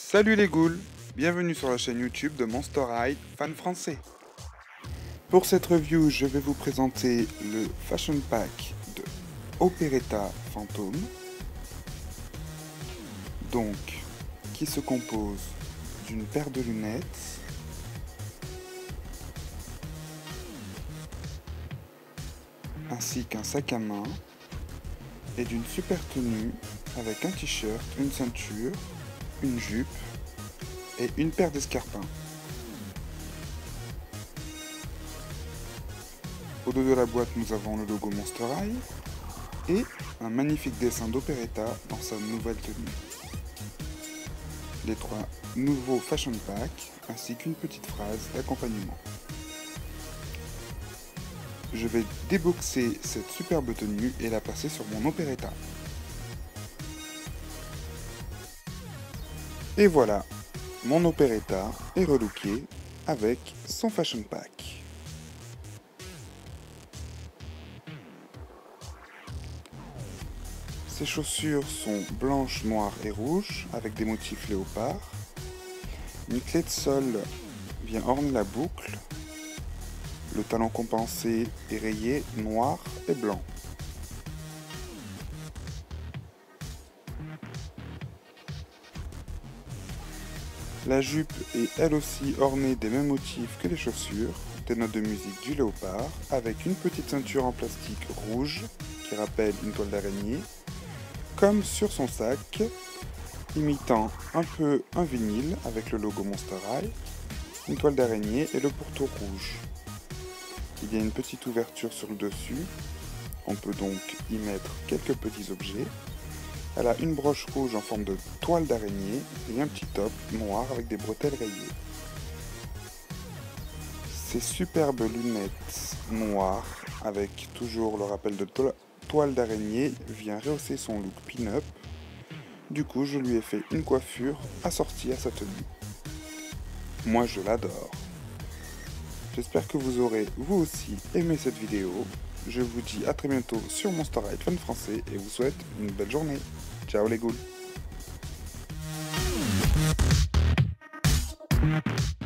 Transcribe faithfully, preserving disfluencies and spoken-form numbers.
Salut les ghouls, bienvenue sur la chaîne YouTube de Monster High Fan Français. Pour cette review, je vais vous présenter le Fashion Pack de Operetta Fantôme, donc qui se compose d'une paire de lunettes, ainsi qu'un sac à main et d'une super tenue avec un t-shirt, une ceinture, une jupe et une paire d'escarpins. Au dos de la boîte, nous avons le logo Monster High et un magnifique dessin d'Operetta dans sa nouvelle tenue. Les trois nouveaux Fashion Packs ainsi qu'une petite phrase d'accompagnement. Je vais déboxer cette superbe tenue et la passer sur mon Operetta. Et voilà, mon Operetta est relooké avec son Fashion Pack. Ses chaussures sont blanches, noires et rouges avec des motifs léopard. Une clé de sol vient orner la boucle. Le talon compensé est rayé noir et blanc. La jupe est elle aussi ornée des mêmes motifs que les chaussures, des notes de musique du léopard, avec une petite ceinture en plastique rouge qui rappelle une toile d'araignée, comme sur son sac, imitant un peu un vinyle avec le logo Monster High, une toile d'araignée et le pourtour rouge. Il y a une petite ouverture sur le dessus, on peut donc y mettre quelques petits objets. Elle a une broche rouge en forme de toile d'araignée et un petit top noir avec des bretelles rayées. Ces superbes lunettes noires avec toujours le rappel de to toile d'araignée vient rehausser son look pin-up. Du coup, je lui ai fait une coiffure assortie à sa tenue. Moi, je l'adore. J'espère que vous aurez, vous aussi, aimé cette vidéo. Je vous dis à très bientôt sur Monster High Fan Français et vous souhaite une belle journée. Ciao les ghouls.